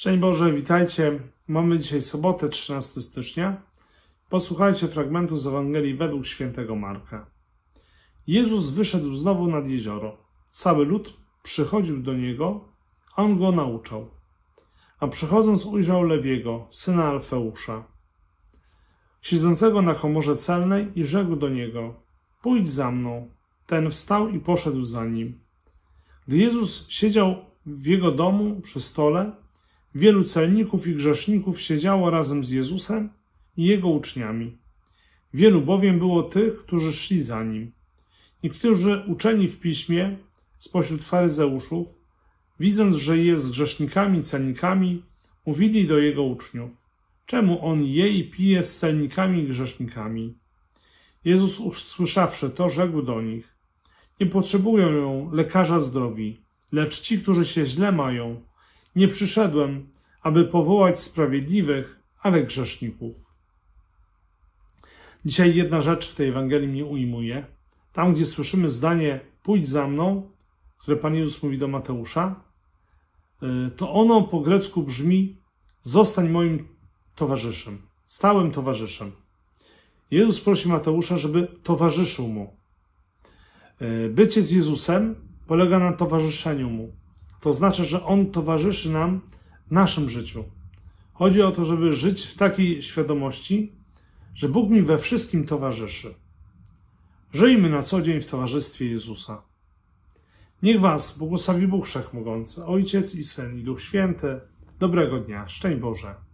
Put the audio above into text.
Szczęść Boże, witajcie. Mamy dzisiaj sobotę, 13 stycznia. Posłuchajcie fragmentu z Ewangelii według świętego Marka. Jezus wyszedł znowu nad jezioro. Cały lud przychodził do Niego, a On go nauczał. A przechodząc ujrzał Lewiego, syna Alfeusza, siedzącego na komorze celnej i rzekł do Niego: pójdź za mną. Ten wstał i poszedł za Nim. Gdy Jezus siedział w Jego domu przy stole, wielu celników i grzeszników siedziało razem z Jezusem i Jego uczniami. Wielu bowiem było tych, którzy szli za Nim. Niektórzy uczeni w piśmie spośród faryzeuszów, widząc, że jest z grzesznikami i celnikami, mówili do Jego uczniów: czemu On je i pije z celnikami i grzesznikami? Jezus, usłyszawszy to, rzekł do nich: nie potrzebują lekarza zdrowi, lecz ci, którzy się źle mają. Nie przyszedłem, aby powołać sprawiedliwych, ale grzeszników. Dzisiaj jedna rzecz w tej Ewangelii mnie ujmuje. Tam, gdzie słyszymy zdanie pójdź za mną, które Pan Jezus mówi do Mateusza, to ono po grecku brzmi zostań moim towarzyszem, stałym towarzyszem. Jezus prosi Mateusza, żeby towarzyszył mu. Bycie z Jezusem polega na towarzyszeniu mu. To znaczy, że On towarzyszy nam w naszym życiu. Chodzi o to, żeby żyć w takiej świadomości, że Bóg mi we wszystkim towarzyszy. Żyjmy na co dzień w towarzystwie Jezusa. Niech was błogosławi Bóg Wszechmogący, Ojciec i Syn i Duch Święty. Dobrego dnia. Szczęść Boże.